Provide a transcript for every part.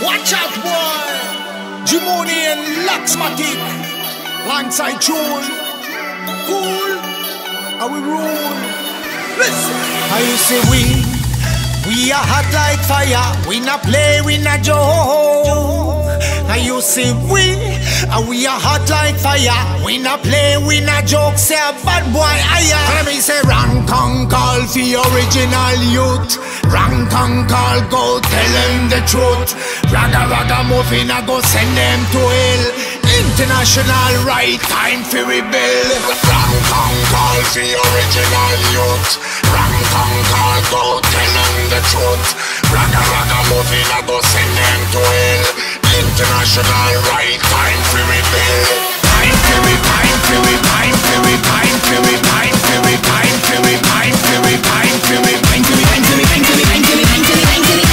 Watch out, boy. Jimoni and Luxmatic. Alongside June. Cool. How we rule. Listen. How you say we are hot like fire. We not play, we not joke. How you say we are hot like fire. We not play, we not joke. Say a bad boy, Let me say rank and call for original youth. Rank and call, go tell them the truth. Raga muffin, I go send them to hell. International right time for rebel. Rank and call for original youth. Rank and call, go tell them the truth. Raga muffin, I go send them to hell. International right time for rebel. Time for we, time for we, time for we, time for we, time for we, time for we, time for we, time for we, time for we, time for we, time for we, time for we, time for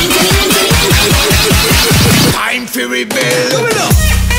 we, time for rebel.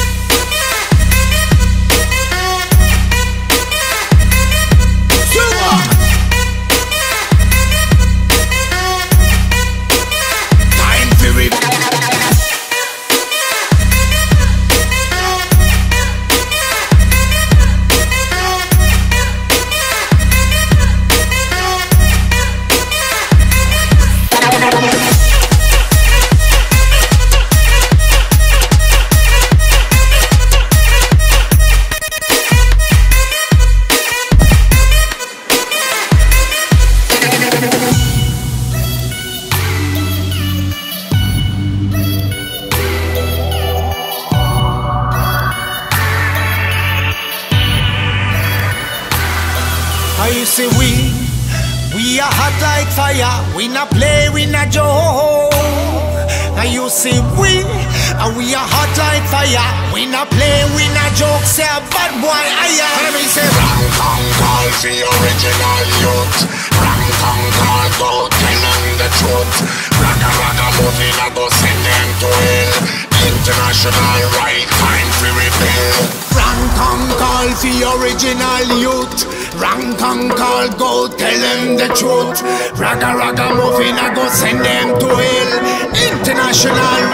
How you say we are hot like fire. We not play, we not joke. How you say we are hot like fire. We not play, we not joke. Say a bad boy, Let me say rank and call for original youth. Rank and call, go tell them the truth. Raga muffin, I go send them to hell. International right time for rebel. Rank and call for original youth. Rank and call, go tell them the truth. Raga muffin, I go send them to hell. International